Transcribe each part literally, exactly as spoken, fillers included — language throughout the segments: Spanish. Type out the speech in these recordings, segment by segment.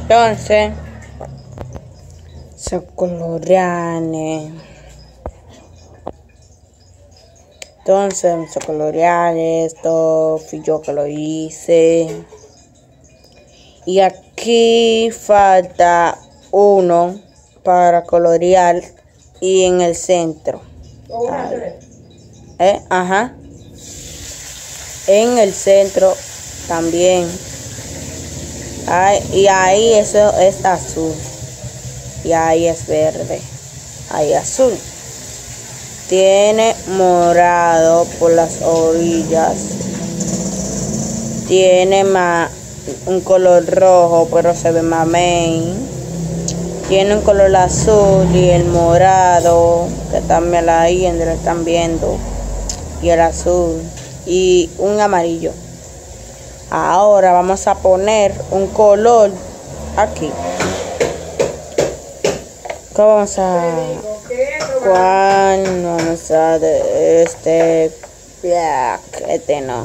Entonces, se colorean. Entonces, se colorean esto. Fui yo que lo hice. Y aquí falta uno para colorear y en el centro. ¿Eh? Ajá. En el centro también. Ay, y ahí eso es azul. Y ahí es verde. Ahí azul. Tiene morado por las orillas. Tiene más un color rojo, pero se ve más main. Tiene un color azul y el morado, que también ahí donde lo están viendo. Y el azul. Y un amarillo. Ahora vamos a poner un color aquí. ¿Qué vamos a? ¿Cuál vamos a? De este black, este no.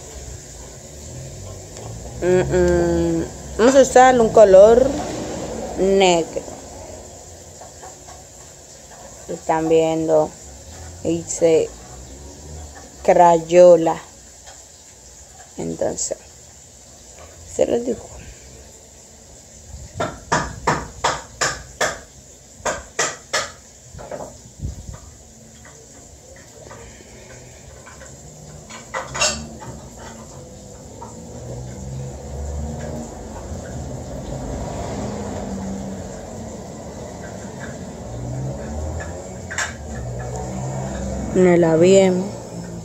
Mm -mm. Vamos a usar un color negro. Están viendo. Dice crayola. Entonces, se los digo. Ponela bien.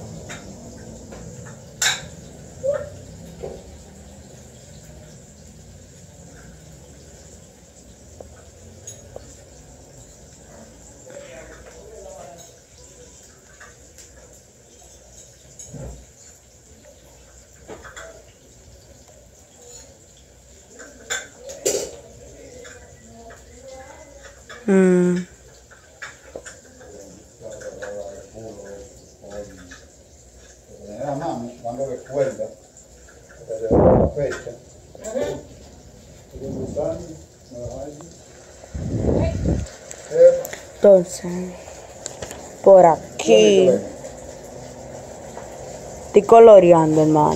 Mm. Cuando recuerda la fecha. Entonces, por aquí estoy coloreando, hermano.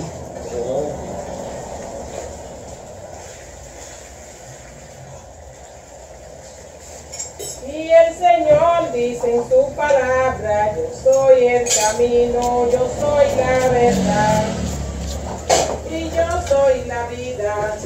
Y el Señor dice en su palabra: yo soy el camino, yo soy la verdad y yo soy la vida.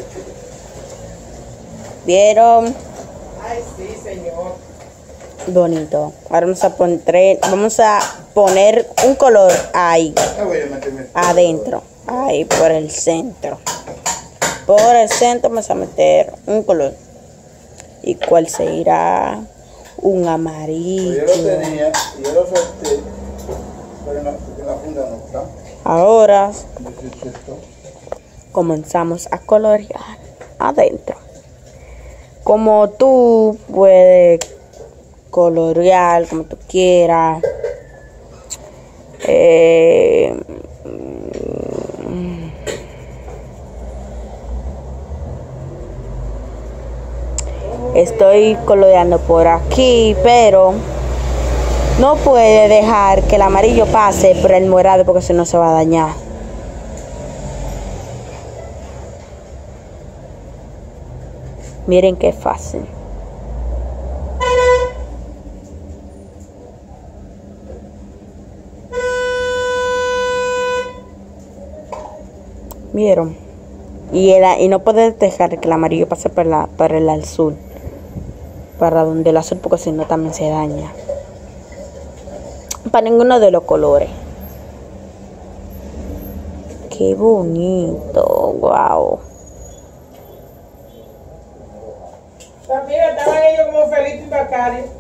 ¿Vieron? Ay, sí, Señor. Bonito. Ahora vamos a poner, vamos a poner un color ahí, adentro, ahí por el centro. Por el centro vamos a meter un color. ¿Y cuál se irá? Un amarillo. Yo lo tenía y yo lo solté, pero en la, en la funda no está. Ahora comenzamos a colorear adentro. Como tú puedes colorear como tú quieras. Eh, Estoy coloreando por aquí, pero no puede dejar que el amarillo pase por el morado porque si no se va a dañar. Miren qué fácil. ¿Vieron? Y, el, y no puede dejar que el amarillo pase por, la, por el azul. Para donde el azul, porque si no también se daña. Para ninguno de los colores. Qué bonito. Wow. También estaban ellos como Felipe y Bacario.